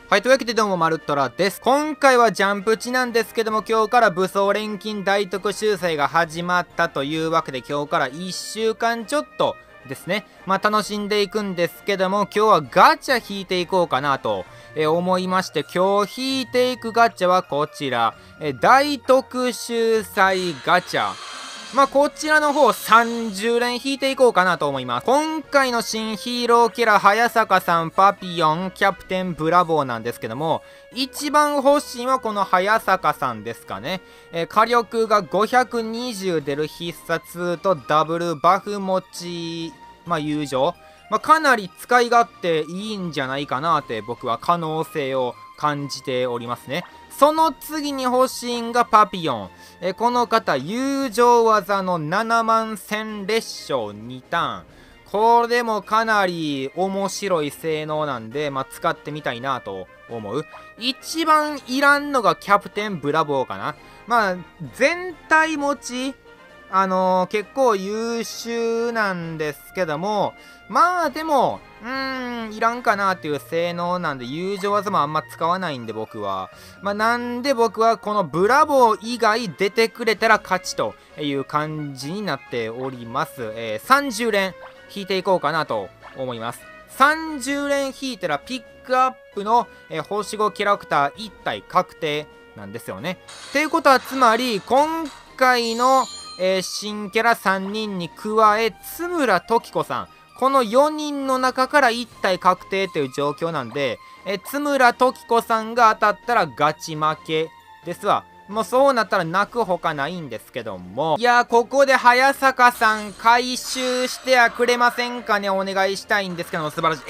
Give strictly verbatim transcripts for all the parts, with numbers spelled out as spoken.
はい、というわけでどうも、まるっとらです。今回はジャンプ値なんですけども、今日から武装錬金大特集祭が始まったというわけで、今日からいっしゅうかんちょっとですね、まあ楽しんでいくんですけども、今日はガチャ引いていこうかなと、えー、思いまして、今日引いていくガチャはこちら、えー、大特集祭ガチャ。まあ、こちらの方さんじゅうれん引いていこうかなと思います。今回の新ヒーローキャラ、早坂さん、パピヨン、キャプテン、ブラボーなんですけども、一番欲しいのはこの早坂さんですかね。えー、火力がごひゃくにじゅう出る必殺とダブルバフ持ち、まあ、友情。まあ、かなり使い勝手いいんじゃないかなって僕は可能性を感じておりますね。その次に欲しいんがパピヨン。えこの方、友情技のななまん戦列将にターン。これもかなり面白い性能なんで、まあ、使ってみたいなと思う。一番いらんのがキャプテンブラボーかな。まあ、全体持ち、あのー、結構優秀なんですけども、まあでも、うーん、いらんかなっていう性能なんで、友情技もあんま使わないんで僕は。まあなんで僕はこのブラボー以外出てくれたら勝ちという感じになっております。えー、さんじゅうれん引いていこうかなと思います。さんじゅうれん引いたらピックアップの、えー、星ごキャラクターいち体確定なんですよね。っていうことはつまり、今回のえー、新キャラさんにんに加え、津村時子さん。このよにんの中からいち体確定という状況なんで、えー、津村時子さんが当たったらガチ負けですわ。もうそうなったら泣くほかないんですけども。いやー、ここで早坂さん回収してはくれませんかね、お願いしたいんですけども、素晴らしい。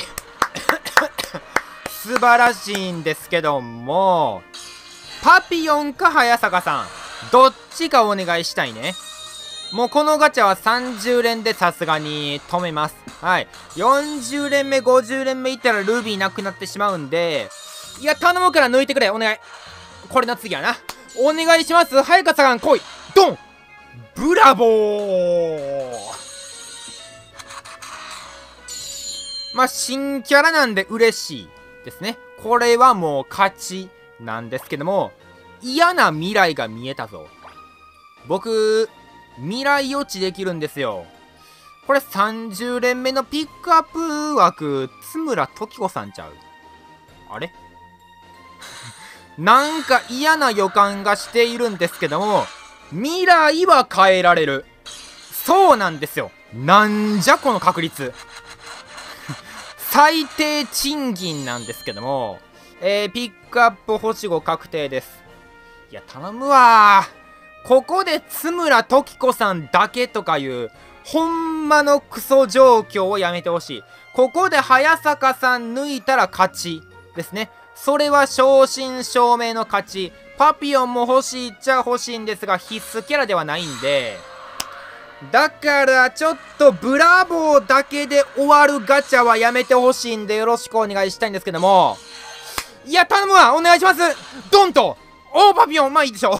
素晴らしいんですけども、パピヨンか早坂さん。どっちかお願いしたいね。もうこのガチャはさんじゅうれんでさすがに止めます。はい。よんじゅうれんめ、ごじゅうれんめいったらルビーなくなってしまうんで、いや、頼むから抜いてくれ。お願い。これの次やな。お願いします。早川さん来い。ドンブラボー。まあ、新キャラなんで嬉しいですね。これはもう勝ちなんですけども、嫌な未来が見えたぞ。僕、未来予知できるんですよ。これさんじゅうれんめのピックアップ枠、津村時子さんちゃう？あれなんか嫌な予感がしているんですけども、未来は変えられる。そうなんですよ。なんじゃこの確率。最低賃金なんですけども、えー、ピックアップ星ご確定です。いや、頼むわー。ここで津村時子さんだけとかいうほんまのクソ状況をやめてほしい。ここで早坂さん抜いたら勝ちですね。それは正真正銘の勝ち。パピヨンも欲しいっちゃ欲しいんですが必須キャラではないんで、だからちょっとブラボーだけで終わるガチャはやめてほしいんでよろしくお願いしたいんですけども、いや頼むわ、お願いします。ドンとおーパピヨン、まあいいでしょう。